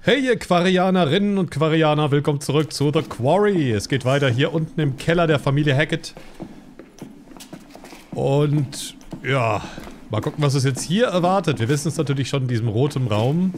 Hey ihr Quarianerinnen und Quarianer, willkommen zurück zu The Quarry. Es geht weiter hier unten im Keller der Familie Hackett. Und ja, mal gucken, was es jetzt hier erwartet. Wir wissen es natürlich schon in diesem roten Raum.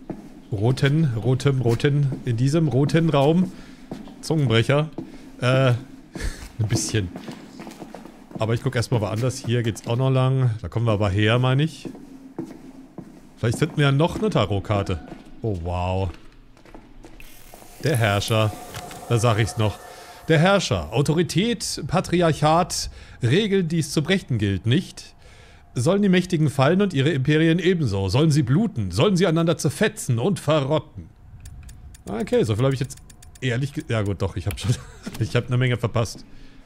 In diesem roten Raum. Zungenbrecher. Ein bisschen. Aber ich gucke erstmal woanders. Hier geht's auch noch lang. Da kommen wir aber her, meine ich. Vielleicht finden wir ja noch eine Tarotkarte. Oh, wow. Der Herrscher. Da sag ich's noch. Der Herrscher. Autorität, Patriarchat, Regeln, die es zu brechen gilt, nicht? Sollen die Mächtigen fallen und ihre Imperien ebenso? Sollen sie bluten? Sollen sie einander zerfetzen und verrotten? Okay, so viel habe ich jetzt ehrlich ja gut, doch, ich habe schon... ich habe eine Menge verpasst.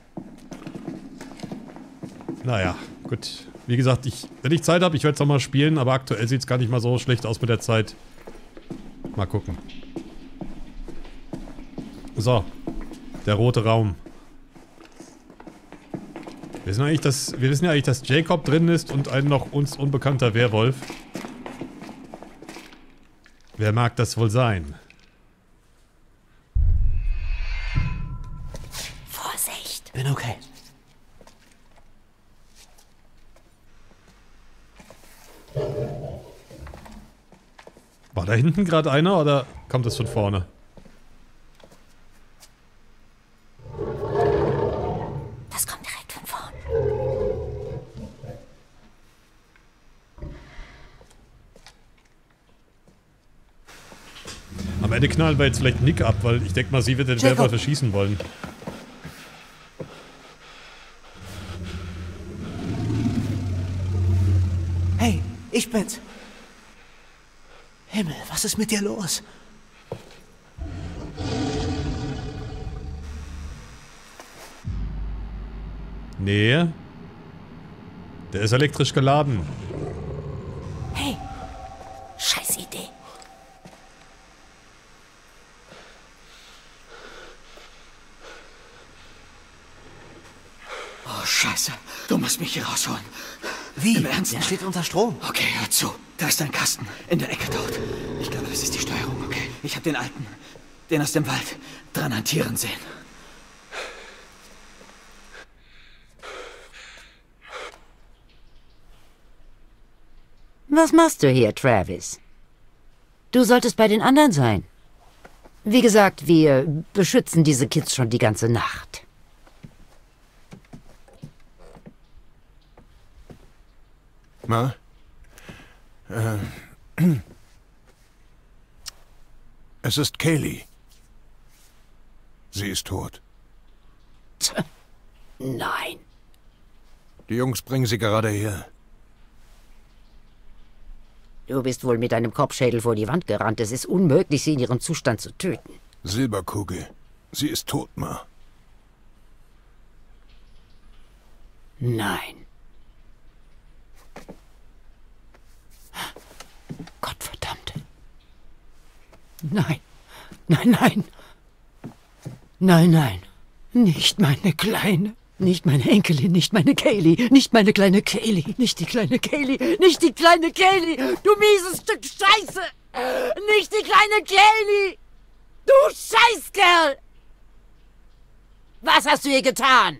Naja, gut. Wie gesagt, wenn ich Zeit habe, ich werde es nochmal spielen, aber aktuell sieht es gar nicht mal so schlecht aus mit der Zeit. Mal gucken. So. Der rote Raum. Wir wissen ja eigentlich, dass Jacob drin ist und ein noch uns unbekannter Werwolf. Wer mag das wohl sein? Vorsicht! Bin okay. War da hinten gerade einer oder kommt das von vorne? Das kommt direkt von vorne. Am Ende knallen wir jetzt vielleicht Nick ab, weil ich denke mal, sie wird den Werwolf erschießen wollen. Hey, ich bin's. Himmel, was ist mit dir los? Nee. Der ist elektrisch geladen. Hey! Scheiß Idee. Oh, Scheiße. Du musst mich hier rausholen. Wie? Im Ernst? Der steht unter Strom. Okay, hör zu. Da ist ein Kasten. In der Ecke dort. Ich glaube, das ist die Steuerung, okay? Ich habe den alten, den aus dem Wald, dran hantieren sehen. Was machst du hier, Travis? Du solltest bei den anderen sein. Wie gesagt, wir beschützen diese Kids schon die ganze Nacht. Ma? Es ist Kaylee. Sie ist tot. Nein. Die Jungs bringen sie gerade her. Du bist wohl mit deinem Kopfschädel vor die Wand gerannt. Es ist unmöglich, sie in ihrem Zustand zu töten. Silberkugel. Sie ist tot, Ma. Nein. Gottverdammt. Nein. Nein, nein. Nein, nein. Nicht meine Kleine. Nicht meine Enkelin, nicht meine Kaylee, nicht meine kleine Kaylee, nicht die kleine Kaylee, nicht die kleine Kaylee, du mieses Stück Scheiße! Nicht die kleine Kaylee! Du Scheißkerl! Was hast du ihr getan?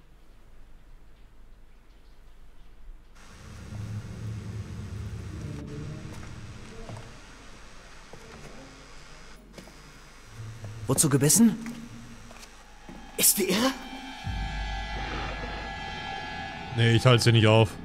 Wozu gebissen? Ist die irre? Nee, ich halte sie nicht auf.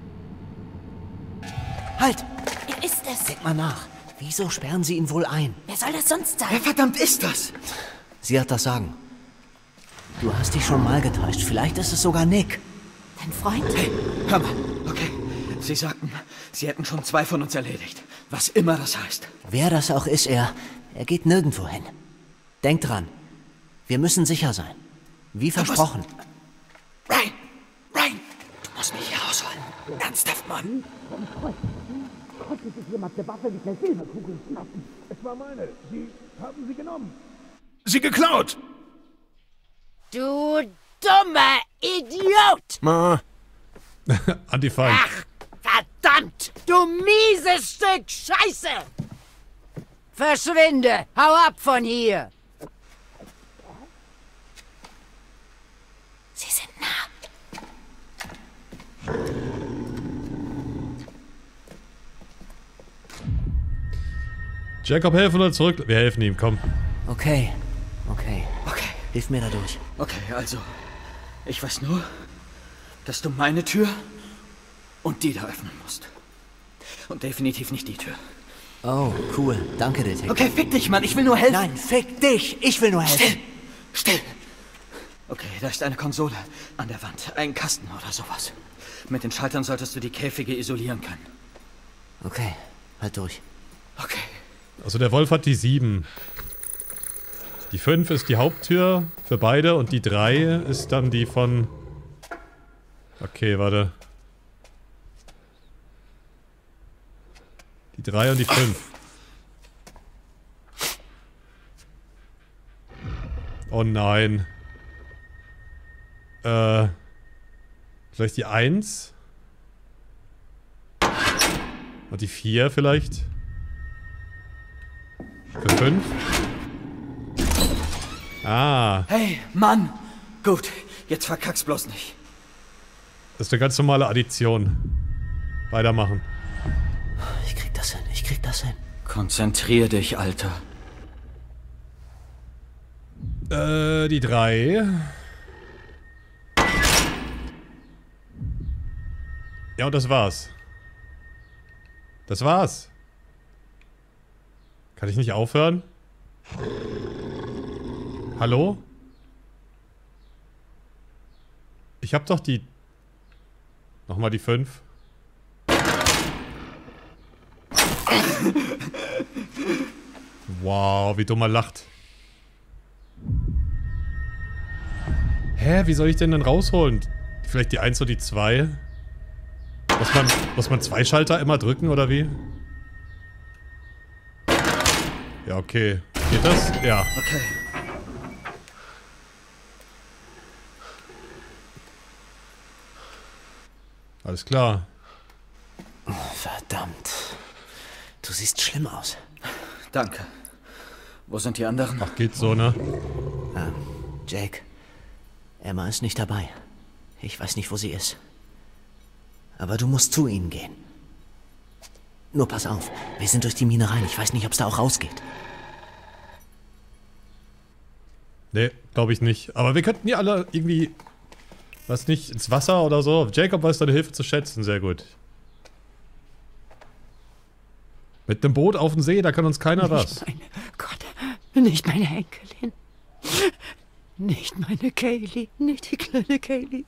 Halt! Wer ist es? Denk mal nach. Wieso sperren sie ihn wohl ein? Wer soll das sonst sein? Wer verdammt ist das? Sie hat das Sagen. Du hast dich schon mal getäuscht. Vielleicht ist es sogar Nick. Dein Freund? Hey, hör mal. Okay. Sie sagten, sie hätten schon 2 von uns erledigt. Was immer das heißt. Wer das auch ist, er geht nirgendwo hin. Denk dran. Wir müssen sicher sein. Wie versprochen. Ryan! Ryan! Du musst mich hier rausholen. Ernsthaft, Mann. Es war meine. Sie haben sie genommen. Sie geklaut! Du dummer Idiot! Ma. Antifeind. Ach, verdammt! Du mieses Stück Scheiße! Verschwinde! Hau ab von hier! Sie sind nah. Jacob, helfen oder zurück? Wir helfen ihm, komm. Okay. Okay. Hilf mir dadurch. Okay, also. Ich weiß nur, dass du meine Tür und die da öffnen musst. Und definitiv nicht die Tür. Oh, cool. Danke, Detective. Okay, fick dich, Mann. Ich will nur helfen. Nein, fick dich. Ich will nur helfen. Still! Okay, da ist eine Konsole an der Wand. Ein Kasten oder sowas. Mit den Schaltern solltest du die Käfige isolieren können. Okay, halt durch. Okay. Also der Wolf hat die 7. Die 5 ist die Haupttür für beide und die 3 ist dann die von... Okay, warte. Die 3 und die 5. Oh nein. Vielleicht die 1? Und die 4 vielleicht? Für 5? Ah, Hey, Mann! Gut, jetzt verkack's bloß nicht. das ist eine ganz normale Addition. Weitermachen. Ich krieg das hin. Konzentrier dich, Alter. Die 3. Ja, und das war's. Das war's. Kann ich nicht aufhören? Hallo? Ich hab doch die... Nochmal die 5. Wow, wie dumm er lacht. Hä, wie soll ich denn dann rausholen? Vielleicht die 1 und die 2? Muss man 2 Schalter immer drücken, oder wie? Ja, okay. Geht das? Ja. Okay. Alles klar. Verdammt. Du siehst schlimm aus. Danke. Wo sind die anderen? Ach, geht so, ne? Jake. Emma ist nicht dabei. Ich weiß nicht, wo sie ist. Aber du musst zu ihnen gehen. Nur pass auf. Wir sind durch die Mine rein. Ich weiß nicht, ob es da auch rausgeht. Nee, glaube ich nicht. Aber wir könnten die alle irgendwie... Was nicht, ins Wasser oder so. Jacob weiß deine Hilfe zu schätzen. Sehr gut. Mit einem Boot auf dem See, da kann uns keiner was. Nicht meine Enkelin. Nicht meine Kaylee. Nicht die kleine Kaylee.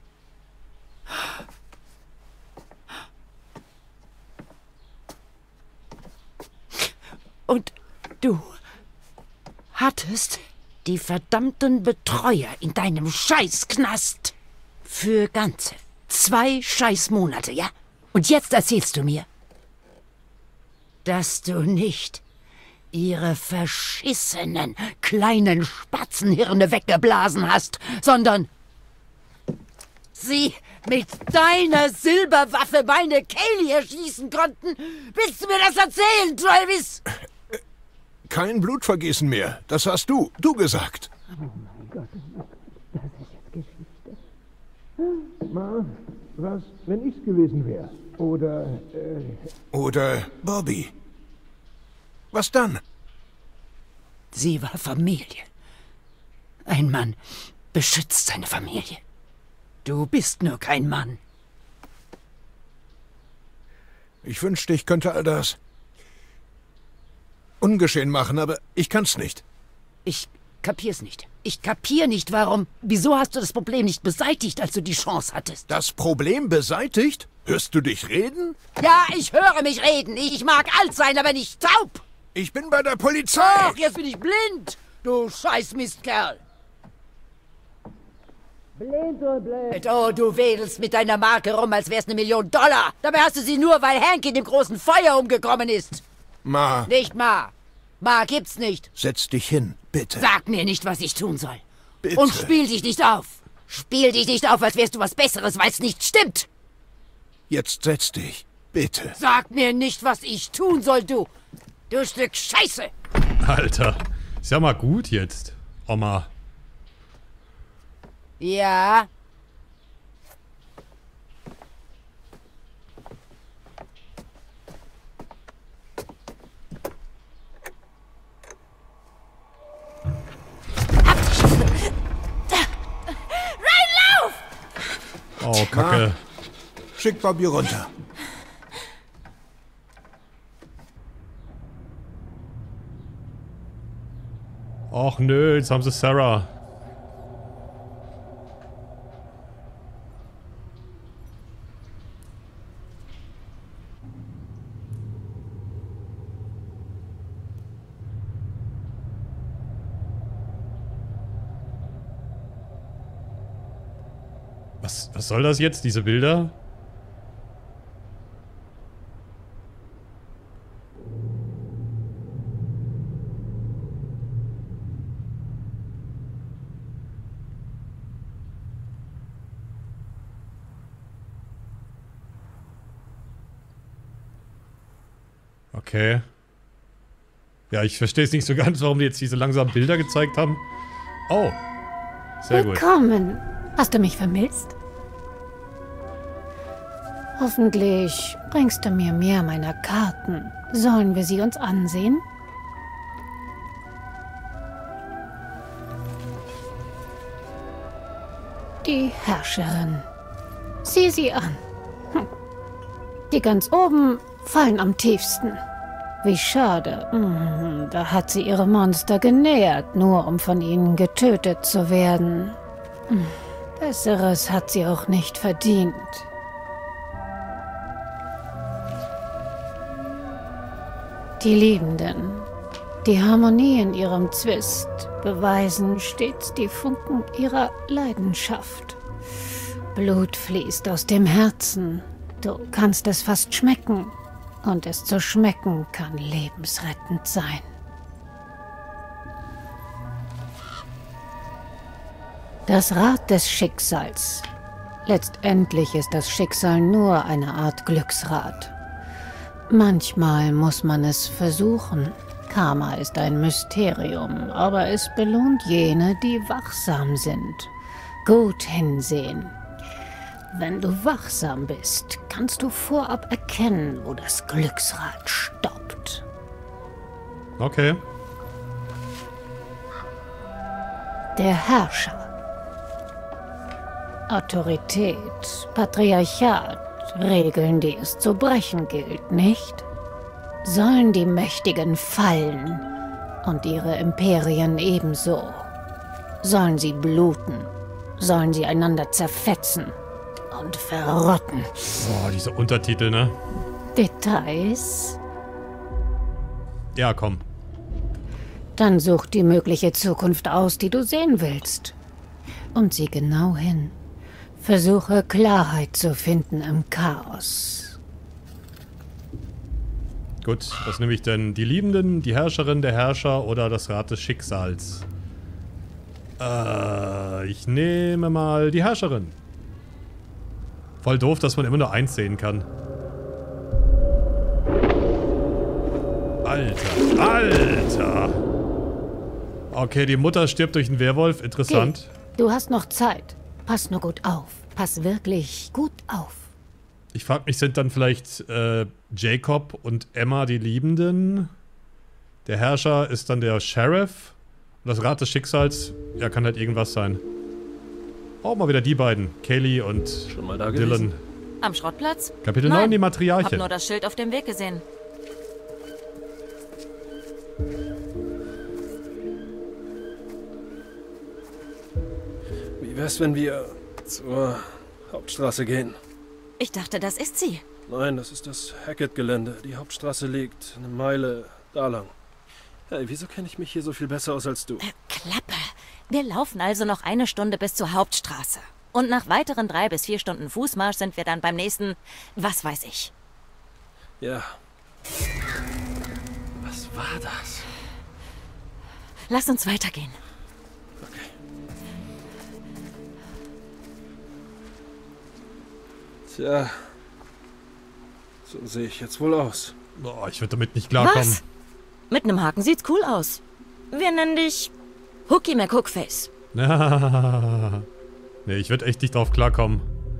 Und du hattest die verdammten Betreuer in deinem Scheißknast. Für ganze 2 Scheißmonate, ja? Und jetzt erzählst du mir, dass du nicht ihre verschissenen kleinen Spatzenhirne weggeblasen hast, sondern sie mit deiner Silberwaffe meine Kaylee erschießen konnten. Willst du mir das erzählen, Travis? Kein Blutvergießen mehr. Das hast du gesagt. Oh mein Gott, das ist jetzt Geschichte. Ma, was, wenn ich's gewesen wäre? Oder Bobby. Was dann? Sie war Familie. Ein Mann beschützt seine Familie. Du bist nur kein Mann. Ich wünschte, ich könnte all das ungeschehen machen, aber ich kann's nicht. Ich kapier's nicht. Ich kapier nicht, warum. Wieso hast du das Problem nicht beseitigt, als du die Chance hattest? Das Problem beseitigt? Hörst du dich reden? Ja, ich höre mich reden. Ich mag alt sein, aber nicht taub. Ich bin bei der Polizei. Ach, jetzt bin ich blind. Du Scheißmistkerl. Blind und blöd. Oh, du wedelst mit deiner Marke rum, als wär's $1 Million. Dabei hast du sie nur, weil Hank in dem großen Feuer umgekommen ist. Ma, Nicht Ma. Ma gibt's nicht. setz dich hin, bitte. Sag mir nicht, was ich tun soll. Bitte. Und spiel dich nicht auf. Spiel dich nicht auf, als wärst du was Besseres, weil's nicht stimmt. Jetzt setz dich, bitte. Sag mir nicht, was ich tun soll, du. Du Stück Scheiße! Alter. Ist ja mal gut jetzt, Oma. Ja? Oh, Kacke. Schick Bobby runter. Och nö, jetzt haben sie Sarah. Was soll das jetzt, diese Bilder? Okay. Ja, ich verstehe es nicht so ganz, warum die jetzt diese langsamen Bilder gezeigt haben. Oh. Sehr gut. Willkommen. Hast du mich vermisst? Hoffentlich bringst du mir mehr meiner Karten. Sollen wir sie uns ansehen? Die Herrscherin. Sieh sie an. Die ganz oben fallen am tiefsten. Wie schade. Da hat sie ihre Monster genährt, nur um von ihnen getötet zu werden. Besseres hat sie auch nicht verdient. Die Liebenden, die Harmonie in ihrem Zwist, beweisen stets die Funken ihrer Leidenschaft. Blut fließt aus dem Herzen. Du kannst es fast schmecken. Und es zu schmecken kann lebensrettend sein. Das Rad des Schicksals. Letztendlich ist das Schicksal nur eine Art Glücksrad. Manchmal muss man es versuchen. Karma ist ein Mysterium, aber es belohnt jene, die wachsam sind. Gut hinsehen. Wenn du wachsam bist, kannst du vorab erkennen, wo das Glücksrad stoppt. Okay. Der Herrscher. Autorität, Patriarchat, Regeln, die es zu brechen gilt, nicht? Sollen die Mächtigen fallen und ihre Imperien ebenso? Sollen sie bluten? Sollen sie einander zerfetzen und verrotten? Boah, diese Untertitel, ne? Details? Ja, komm. Dann such die mögliche Zukunft aus, die du sehen willst. Und sieh genau hin. Versuche Klarheit zu finden im Chaos. Gut, was nehme ich denn? Die Liebenden, die Herrscherin, der Herrscher oder das Rad des Schicksals? Ich nehme mal die Herrscherin. Voll doof, dass man immer nur eins sehen kann. Alter, Alter! Okay, die Mutter stirbt durch einen Werwolf. Interessant. Geh. Du hast noch Zeit. Pass nur gut auf. Pass wirklich gut auf. Ich frage mich, sind dann vielleicht Jacob und Emma die Liebenden? Der Herrscher ist dann der Sheriff? Und das Rad des Schicksals, ja, kann halt irgendwas sein. Oh, mal wieder die beiden. Kaylee und Schon mal da Dylan. gewesen? Am Schrottplatz? Kapitel Nein, 9, die hab Matriarchin. nur das Schild auf dem Weg gesehen. Wie wär's, wenn wir zur Hauptstraße gehen? Ich dachte, das ist sie. Nein, das ist das Hackett-Gelände. Die Hauptstraße liegt eine Meile da lang. Hey, wieso kenne ich mich hier so viel besser aus als du? Klappe. Wir laufen also noch eine Stunde bis zur Hauptstraße. Und nach weiteren 3 bis 4 Stunden Fußmarsch sind wir dann beim nächsten, was weiß ich. Ja. Was war das? Lass uns weitergehen. Okay. Tja. So sehe ich jetzt wohl aus. Oh, ich würde damit nicht klarkommen. Was? Mit einem Haken sieht's cool aus. Wir nennen dich Hookie McHookface. Nee, ich würde echt nicht drauf klarkommen.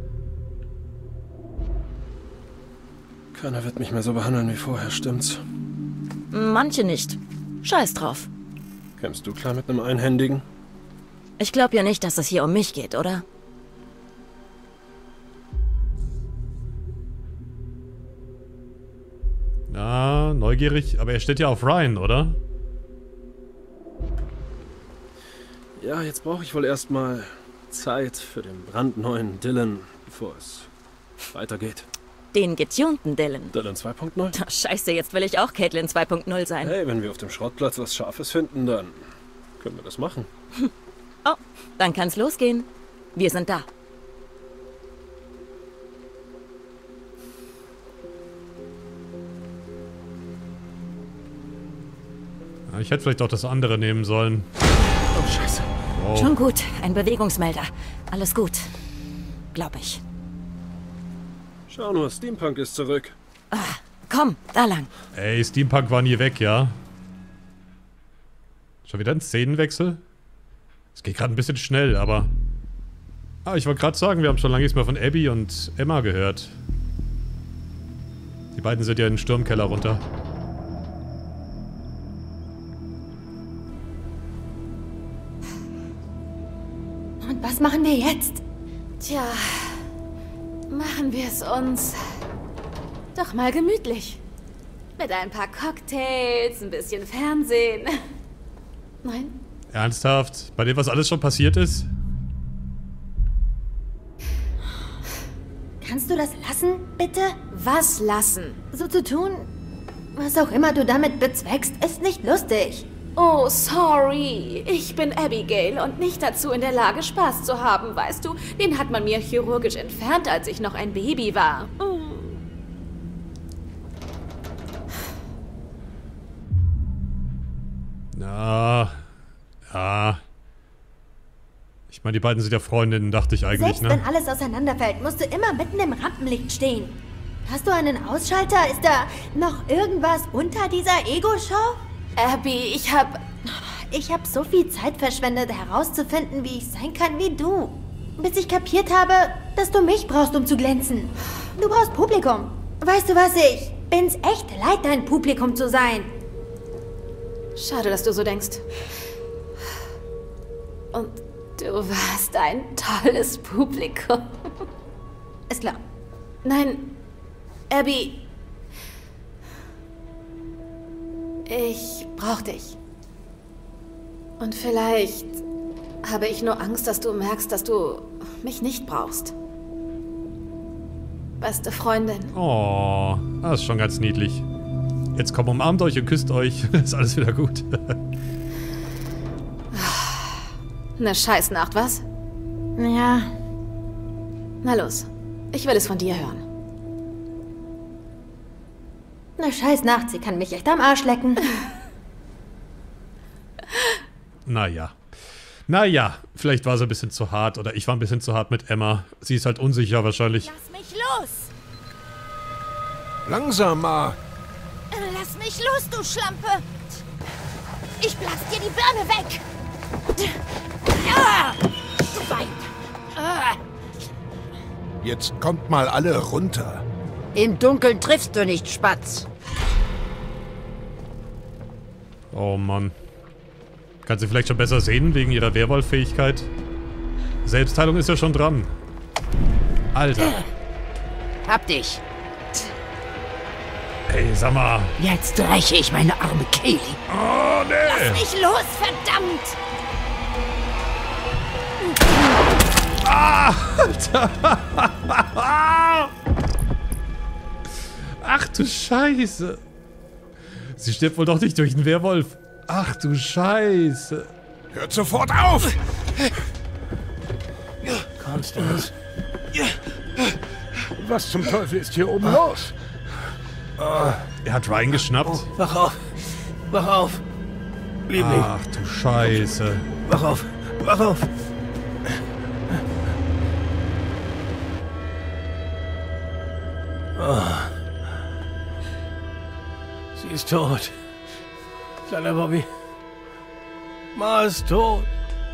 Keiner wird mich mehr so behandeln wie vorher, stimmt's? Manche nicht. Scheiß drauf. Kämst du klar mit einem Einhändigen? Ich glaube ja nicht, dass es hier um mich geht, oder? Na, neugierig, aber er steht ja auf Ryan, oder? Ja, jetzt brauche ich wohl erstmal Zeit für den brandneuen Dylan, bevor es weitergeht. Den getunten Dylan. Dylan 2.0? Oh, scheiße, jetzt will ich auch Caitlin 2.0 sein. Hey, wenn wir auf dem Schrottplatz was Scharfes finden, dann können wir das machen. Oh, dann kann's losgehen. Wir sind da. Ja, ich hätte vielleicht auch das andere nehmen sollen. Oh, scheiße. Wow. Schon gut, ein Bewegungsmelder. Alles gut. Glaub ich. Schau nur, Steampunk ist zurück. Komm, da lang. Ey, Steampunk war nie weg, ja? Schon wieder ein Szenenwechsel? Es geht gerade ein bisschen schnell, aber... Ah, ich wollte gerade sagen, wir haben schon lange nichts mehr von Abby und Emma gehört. Die beiden sind ja in den Sturmkeller runter. Und was machen wir jetzt? Tja, machen wir es uns doch mal gemütlich. Mit ein paar Cocktails, ein bisschen Fernsehen. Nein? Ernsthaft? Bei dem, was alles schon passiert ist? Kannst du das lassen, bitte? Was lassen? So zu tun, was auch immer du damit bezweckst, ist nicht lustig. Oh, sorry. Ich bin Abigail und nicht dazu in der Lage, Spaß zu haben, weißt du? Den hat man mir chirurgisch entfernt, als ich noch ein Baby war. Na, ja. Ich meine, die beiden sind ja Freundinnen, dachte ich eigentlich, Selbst ne? wenn alles auseinanderfällt, musst du immer mitten im Rampenlicht stehen. Hast du einen Ausschalter? Ist da noch irgendwas unter dieser Ego-Show? Abby, ich hab so viel Zeit verschwendet, herauszufinden, wie ich sein kann wie du. Bis ich kapiert habe, dass du mich brauchst, um zu glänzen. Du brauchst Publikum. Weißt du was, ich bin's echt leid, dein Publikum zu sein. Schade, dass du so denkst. Und du warst ein tolles Publikum. Ist klar. Nein, Abby. Ich brauch dich. Und vielleicht habe ich nur Angst, dass du merkst, dass du mich nicht brauchst. Beste Freundin. Oh, das ist schon ganz niedlich. Jetzt komm, umarmt euch und küsst euch. Ist alles wieder gut. Eine Scheißnacht, was? Ja. Na los, ich will es von dir hören. Eine Scheißnacht, sie kann mich echt am Arsch lecken. Naja. Naja, vielleicht war sie ein bisschen zu hart oder ich war ein bisschen zu hart mit Emma. Sie ist halt unsicher wahrscheinlich. Lass mich los! Langsamer. Lass mich los, du Schlampe! Ich blas dir die Birne weg! Du Weib! Jetzt kommt mal alle runter. Im Dunkeln triffst du nicht, Spatz. Oh Mann. Kann sie vielleicht schon besser sehen wegen ihrer Werwolf-Fähigkeit? Selbstheilung ist ja schon dran. Alter. Hab dich. Ey, sag mal. Jetzt räche ich meine arme Kaylee. Oh, nee. Lass mich los, verdammt! Alter. Ach du Scheiße. Sie stirbt wohl doch nicht durch einen Werwolf. Ach du Scheiße. Hört sofort auf! Constance. Was zum Teufel ist hier oben los? Er hat Ryan geschnappt. Wach auf. Wach auf. Liebling. Ach du Scheiße. Wach auf. Wach auf. Sie ist tot. Kleiner Bobby. Ma ist tot.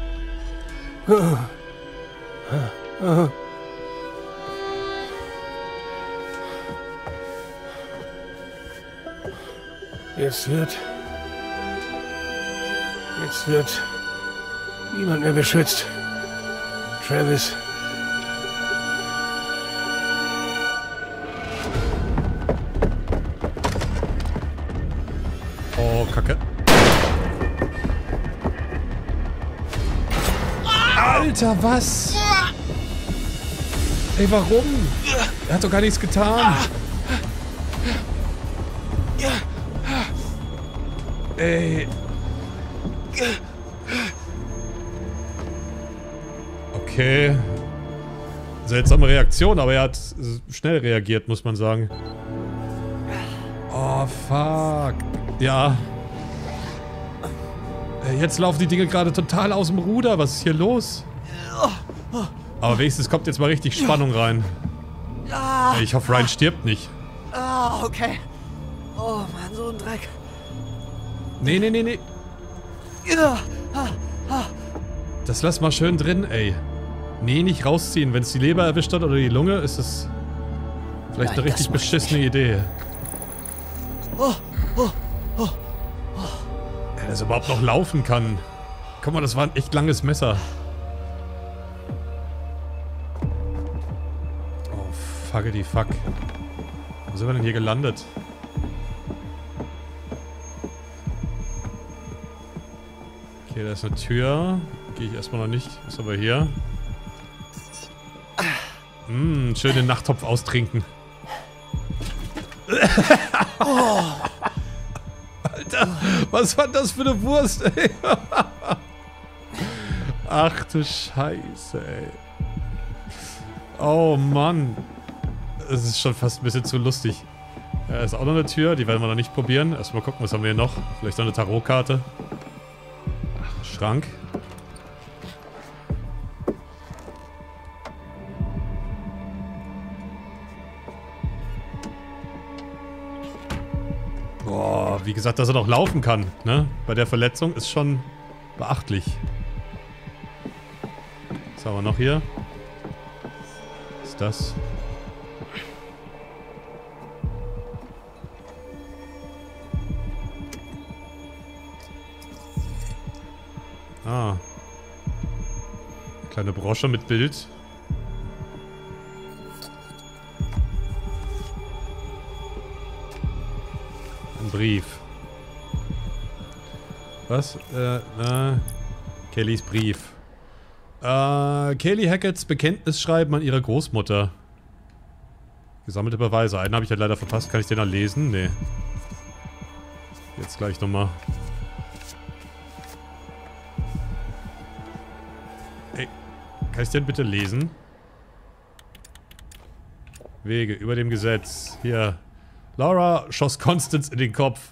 Jetzt wird niemand mehr beschützt. Travis. Oh, Kacke. Alter, was? Ey, warum? Er hat doch gar nichts getan. Ey. Okay. Seltsame Reaktion, aber er hat schnell reagiert, muss man sagen. Oh, fuck. Ja. Jetzt laufen die Dinge gerade total aus dem Ruder. Was ist hier los? Aber wenigstens kommt jetzt mal richtig Spannung rein. Ich hoffe, Ryan stirbt nicht. Ah, okay. Oh Mann, so ein Dreck. Nee. Das lass mal schön drin, ey. Nee, nicht rausziehen. Wenn es die Leber erwischt hat oder die Lunge, ist es vielleicht eine richtig beschissene Idee. Ja, dass er überhaupt noch laufen kann. Guck mal, das war ein echt langes Messer. Oh, fuckity fuck. Wo sind wir denn hier gelandet? Okay, da ist eine Tür. Gehe ich erstmal noch nicht. Ist aber hier. Schön den Nachttopf austrinken. Oh. Alter, was war das für eine Wurst, ey? Ach du Scheiße, ey. Oh Mann. Es ist schon fast ein bisschen zu lustig. Da ist auch noch eine Tür, die werden wir noch nicht probieren. Erstmal gucken, was haben wir hier noch? Vielleicht noch eine Tarotkarte. Ach, Schrank. Boah, wie gesagt, dass er noch laufen kann, ne? Bei der Verletzung ist schon beachtlich. Was haben wir noch hier? Was ist das? Ah. Eine kleine Brosche mit Bild. Ein Brief. Was? Kellys Brief. Kaylee Hacketts Bekenntnisschreiben an ihre Großmutter. Gesammelte Beweise. Einen habe ich halt leider verpasst. Kann ich den noch lesen? Nee. Jetzt gleich nochmal. Ey, kann ich den bitte lesen? Wege über dem Gesetz. Hier. Laura schoss Constance in den Kopf.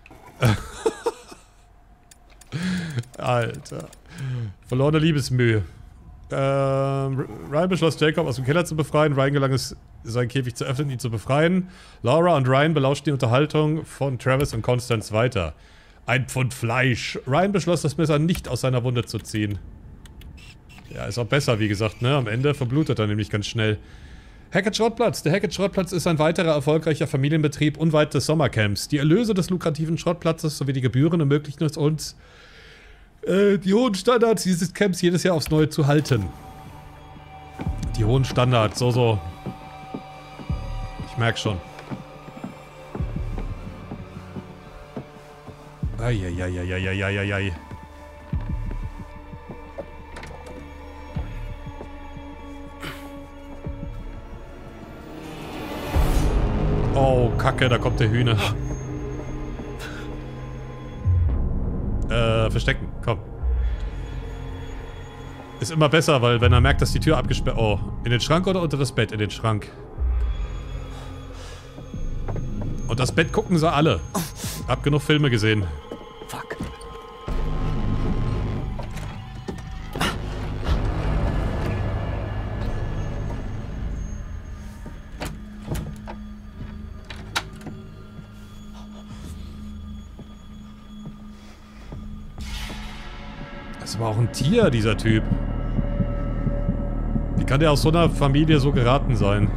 Alter. Verlorene Liebesmühe. Ryan beschloss, Jacob aus dem Keller zu befreien. Ryan gelang es, seinen Käfig zu öffnen, ihn zu befreien. Laura und Ryan belauschten die Unterhaltung von Travis und Constance weiter. Ein Pfund Fleisch. Ryan beschloss, das Messer nicht aus seiner Wunde zu ziehen. Ja, ist auch besser, wie gesagt, ne? Am Ende verblutet er nämlich ganz schnell. Hackett Schrottplatz. Der Hackett Schrottplatz ist ein weiterer erfolgreicher Familienbetrieb unweit des Sommercamps. Die Erlöse des lukrativen Schrottplatzes sowie die Gebühren ermöglichen es uns, die hohen Standards dieses Camps jedes Jahr aufs Neue zu halten. Die hohen Standards, so. Ich merke schon. Eieieiei. Oh, Kacke, da kommt der Hühner. Verstecken, komm. Ist immer besser, weil wenn er merkt, dass die Tür abgesperrt... Oh, in den Schrank oder unter das Bett? In den Schrank. Und das Bett gucken sie alle. Hab genug Filme gesehen. Fuck. Das war auch ein Tier, dieser Typ. Wie kann der aus so einer Familie so geraten sein?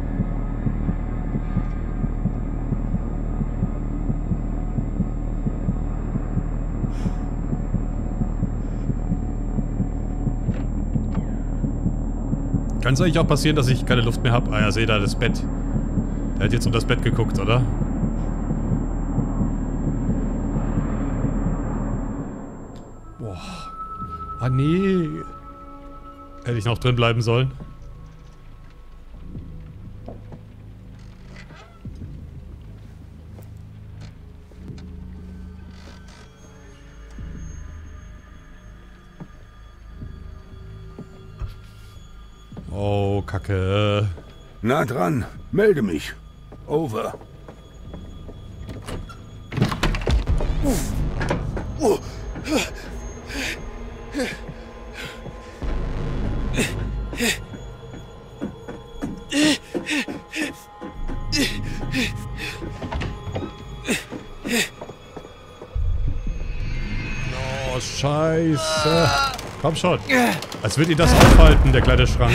Kann es eigentlich auch passieren, dass ich keine Luft mehr habe? Ah ja, seht da das Bett. Der hat jetzt um das Bett geguckt, oder? Boah. Ah nee. Hätte ich noch drin bleiben sollen. Oh, Kacke. Na dran, melde mich. Over. Oh, Scheiße. Komm schon. Als würde ihn das aufhalten, der kleine Schrank.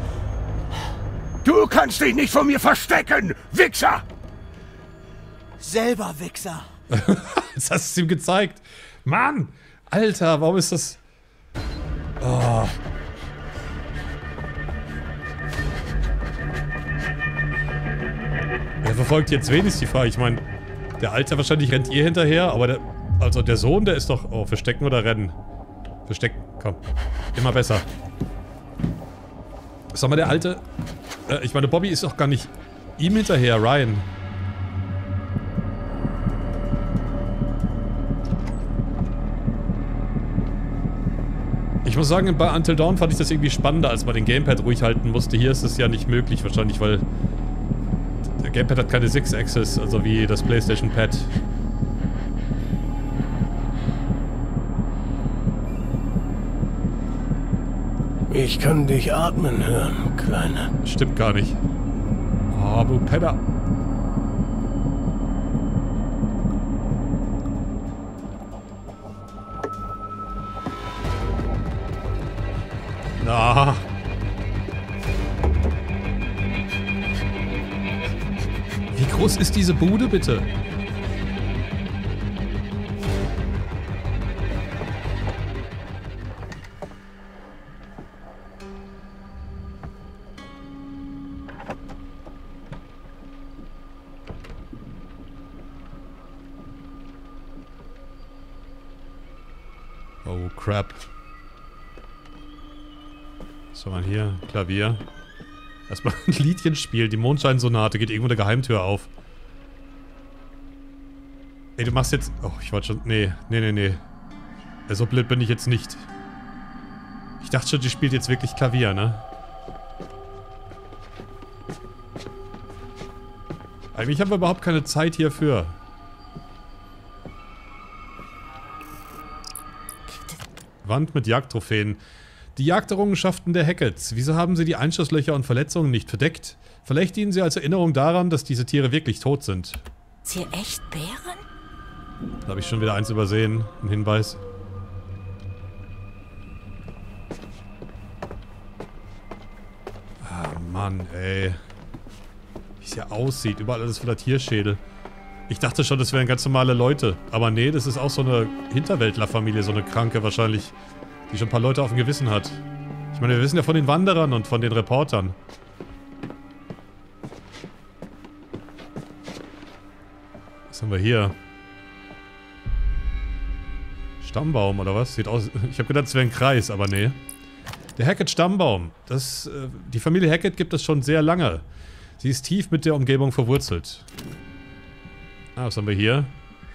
Du kannst dich nicht vor mir verstecken, Wichser! Selber Wichser. Jetzt hast du es ihm gezeigt. Mann! Alter, warum ist das... Oh. Er verfolgt jetzt wenigstens die Frage. Ich meine, der Alte wahrscheinlich rennt ihr hinterher, aber der... Also der Sohn, der ist doch... Oh, verstecken oder rennen? Verstecken, komm. Immer besser. Sag mal, der Alte... ich meine, Bobby ist doch gar nicht ihm hinterher, Ryan. Ich muss sagen, bei Until Dawn fand ich das irgendwie spannender, als man den Gamepad ruhig halten musste. Hier ist es ja nicht möglich wahrscheinlich, weil der Gamepad hat keine 6-Axis, also wie das PlayStation Pad. Ich kann dich atmen hören, Kleine. Stimmt gar nicht. Oh, du Penner. Na. Wie groß ist diese Bude, bitte? Oh, crap. Was haben wir hier? Klavier. Erstmal ein Liedchen spielen. Die Mondscheinsonate. Geht irgendwo eine Geheimtür auf. Ey, du machst jetzt... Oh, ich wollte schon... Nee. So blöd bin ich jetzt nicht. Ich dachte schon, die spielt jetzt wirklich Klavier, ne? Eigentlich haben wir überhaupt keine Zeit hierfür. Wand mit Jagdtrophäen. Die Jagderrungenschaften der Hacketts. Wieso haben sie die Einschusslöcher und Verletzungen nicht verdeckt? Vielleicht dienen sie als Erinnerung daran, dass diese Tiere wirklich tot sind. Ist hier echt Bären? Da habe ich schon wieder eins übersehen. Ein Hinweis. Ah, Mann, ey. Wie es hier aussieht. Überall alles voller Tierschädel. Ich dachte schon, das wären ganz normale Leute. Aber nee, das ist auch so eine Hinterwäldlerfamilie, so eine Kranke wahrscheinlich, die schon ein paar Leute auf dem Gewissen hat. Ich meine, wir wissen ja von den Wanderern und von den Reportern. Was haben wir hier? Stammbaum oder was? Sieht aus... Ich habe gedacht, es wäre ein Kreis, aber nee. Der Hackett-Stammbaum. Die Familie Hackett gibt es schon sehr lange. Sie ist tief mit der Umgebung verwurzelt. Ah, was haben wir hier?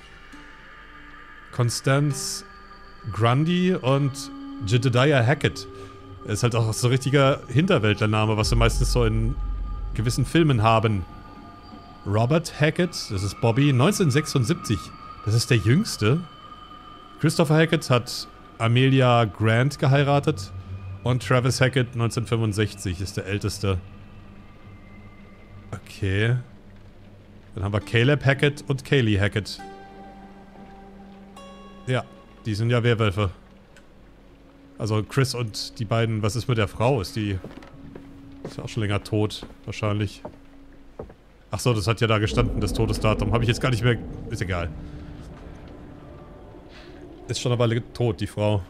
Constance Grundy und Jedediah Hackett. Ist halt auch so ein richtiger Hinterwäldlername, was wir meistens so in gewissen Filmen haben. Robert Hackett, das ist Bobby, 1976. Das ist der Jüngste. Christopher Hackett hat Amelia Grant geheiratet. Und Travis Hackett, 1965, ist der Älteste. Okay. Dann haben wir Caleb Hackett und Kaylee Hackett. Ja, die sind ja Werwölfe. Also Chris und die beiden, was ist mit der Frau? Ist die... Ist ja auch schon länger tot, wahrscheinlich. Ach so, das hat ja da gestanden, das Todesdatum. Habe ich jetzt gar nicht mehr... Ist egal. Ist schon eine Weile tot, die Frau.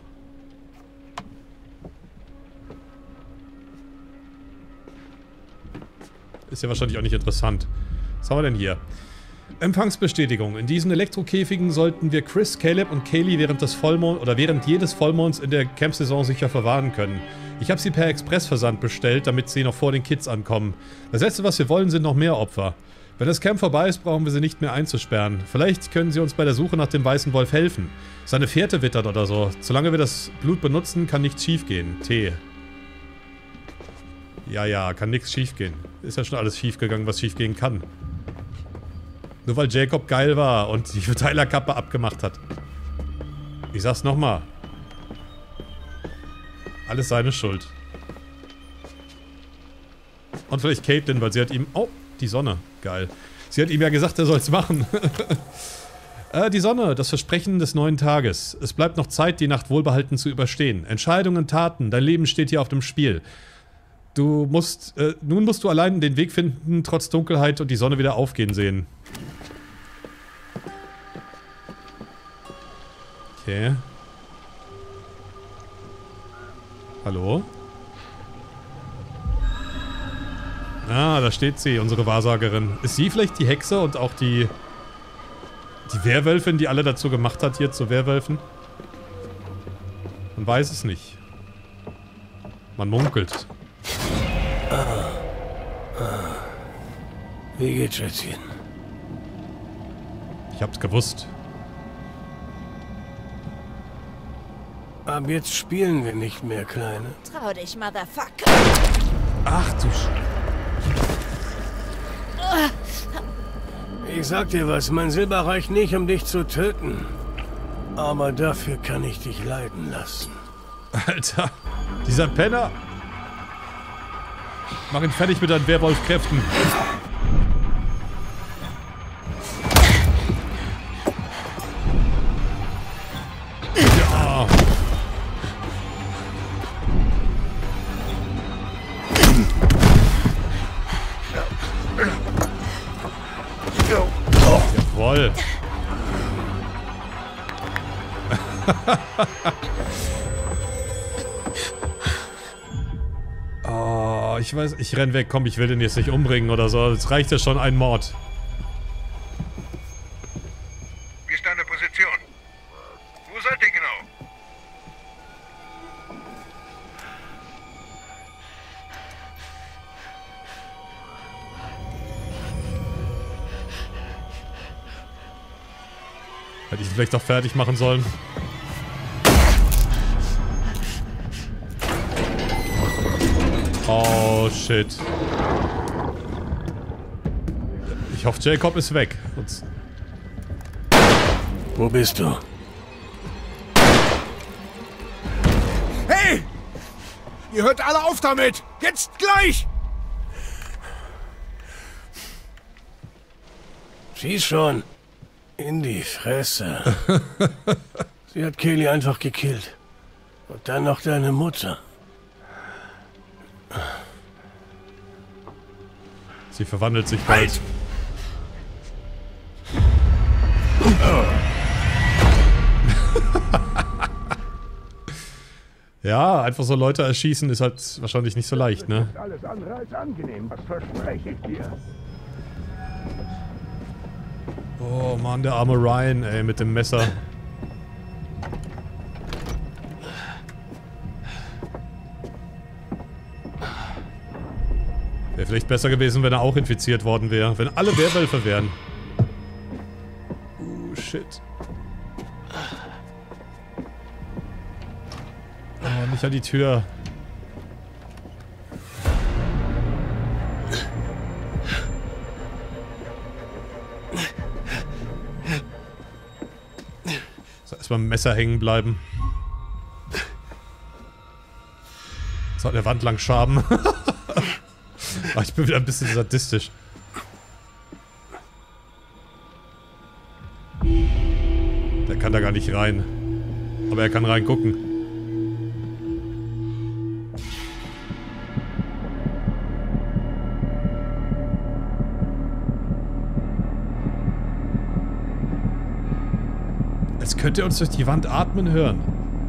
Ist ja wahrscheinlich auch nicht interessant. Was haben wir denn hier? Empfangsbestätigung. In diesen Elektrokäfigen sollten wir Chris, Caleb und Kaylee während jedes Vollmonds in der Campsaison sicher verwahren können. Ich habe sie per Expressversand bestellt, damit sie noch vor den Kids ankommen. Das letzte, was wir wollen, sind noch mehr Opfer. Wenn das Camp vorbei ist, brauchen wir sie nicht mehr einzusperren. Vielleicht können sie uns bei der Suche nach dem weißen Wolf helfen. Seine Fährte wittert oder so. Solange wir das Blut benutzen, kann nichts schiefgehen. T. Ja, kann nichts schiefgehen. Ist ja schon alles schiefgegangen, was schiefgehen kann. Nur weil Jacob geil war und die Verteilerkappe abgemacht hat. Ich sag's nochmal. Alles seine Schuld. Und vielleicht Caitlin, weil sie hat ihm... Oh, die Sonne. Geil. Sie hat ihm ja gesagt, er soll's machen. Die Sonne, das Versprechen des neuen Tages. Es bleibt noch Zeit, die Nacht wohlbehalten zu überstehen. Entscheidungen, Taten, dein Leben steht hier auf dem Spiel. Nun musst du allein den Weg finden, trotz Dunkelheit und die Sonne wieder aufgehen sehen. Okay. Hallo? Ah, da steht sie, unsere Wahrsagerin. Ist sie vielleicht die Hexe und auch die Werwölfin, die alle dazu gemacht hat, hier zu Werwölfen? Man weiß es nicht. Man munkelt. Wie geht's, Schätzchen? Ich hab's gewusst. Ab jetzt spielen wir nicht mehr, Kleine. Trau dich, Motherfucker. Ach du Ich sag dir was, mein Silber reicht nicht, um dich zu töten. Aber dafür kann ich dich leiden lassen. Alter, dieser Penner. Mach ihn fertig mit deinen Werwolfkräften. Ja. Jawohl. Oh, ich weiß, ich renn weg. Komm, ich will den jetzt nicht umbringen oder so. Es reicht ja schon ein Mord. Wie ist deine Position? Wo seid ihr genau? Hätte ich ihn vielleicht doch fertig machen sollen. Oh, shit. Ich hoffe, Jacob ist weg. Wo bist du? Hey! Ihr hört alle auf damit! Jetzt gleich! Schieß schon. In die Fresse. Sie hat Kaylee einfach gekillt. Und dann noch deine Mutter. Sie verwandelt sich bald. Ja, einfach so Leute erschießen ist halt wahrscheinlich nicht so leicht, ne? Alles andere als angenehm, das verspreche ich dir. Oh Mann, der arme Ryan, ey, mit dem Messer. Wäre vielleicht besser gewesen, wenn er auch infiziert worden wäre. Wenn alle Werwölfe wären. Shit. Oh, nicht an die Tür. So, erstmal im Messer hängen bleiben. So, an der Wand lang schaben. Oh, ich bin wieder ein bisschen sadistisch. Der kann da gar nicht rein. Aber er kann reingucken. könnt ihr uns durch die Wand atmen hören?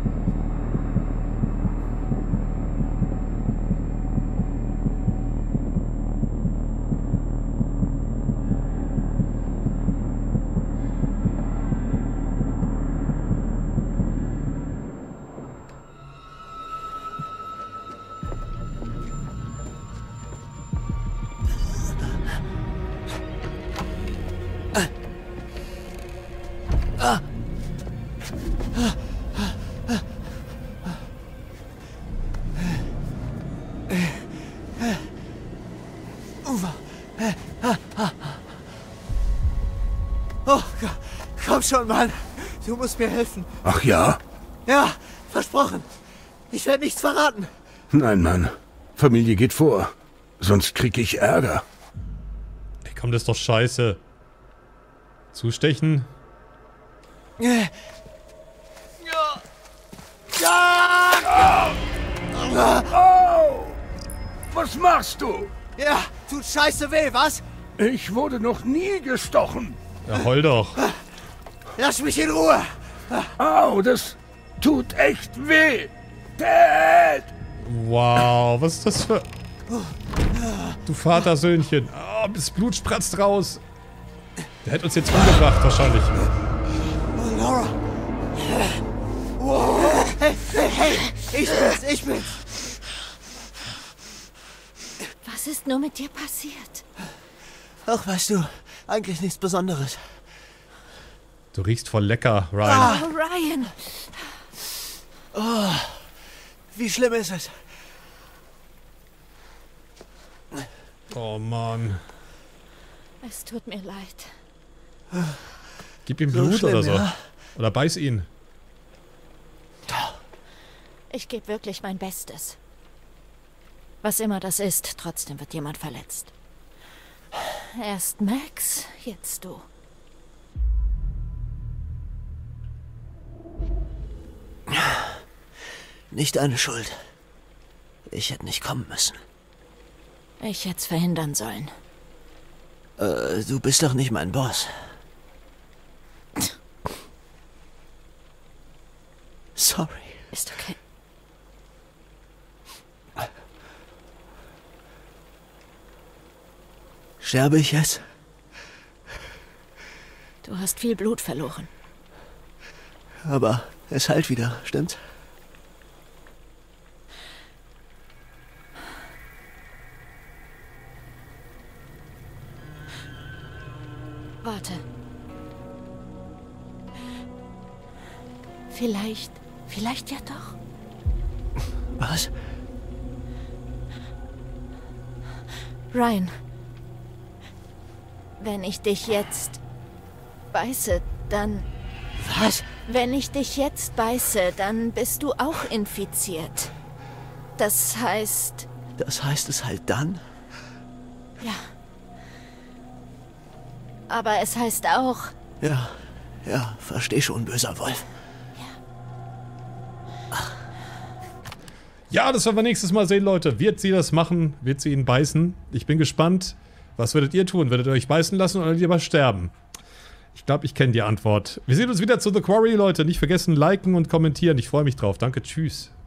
Oh, komm schon, Mann. Du musst mir helfen. Ach ja? Ja, versprochen. Ich werde nichts verraten. Nein, Mann. Familie geht vor. Sonst krieg ich Ärger. Ey, komm, das ist doch scheiße. Zustechen? Oh! Was machst du? Ja, tut scheiße weh, was? Ich wurde noch nie gestochen. Ja, heul doch. Lass mich in Ruhe. Au, das tut echt weh. Dad! Wow, was ist das für... Du Vatersöhnchen. Oh, das Blut spratzt raus. Der hätte uns jetzt umgebracht, wahrscheinlich. Oh, Laura. Wow. Hey, ich bin's. Was ist nur mit dir passiert? Ach, weißt du, eigentlich nichts Besonderes. Du riechst voll lecker, Ryan. Oh, Ryan. Oh, wie schlimm ist es? Oh Mann. Es tut mir leid. Gib ihm So Blut schlimm, oder so. ja? Oder beiß ihn. Ich gebe wirklich mein Bestes. Was immer das ist, trotzdem wird jemand verletzt. Erst Max, jetzt du. Nicht deine Schuld. Ich hätte nicht kommen müssen. Ich hätte es verhindern sollen. Du bist doch nicht mein Boss. Sorry. Ist okay. Sterbe ich jetzt? Du hast viel Blut verloren. Aber es heilt wieder, stimmt's? Warte. Vielleicht ja doch. Was? Ryan. Wenn ich dich jetzt beiße, dann... Was? Wenn ich dich jetzt beiße, dann bist du auch infiziert. Das heißt... Das heißt es halt dann? Ja. Aber es heißt auch... Ja, versteh schon, böser Wolf. Ja, das werden wir nächstes Mal sehen, Leute. Wird sie das machen? Wird sie ihn beißen? Ich bin gespannt. Was würdet ihr tun? Würdet ihr euch beißen lassen oder lieber sterben? Ich glaube, ich kenne die Antwort. Wir sehen uns wieder zu The Quarry, Leute. Nicht vergessen, liken und kommentieren. Ich freue mich drauf. Danke, tschüss.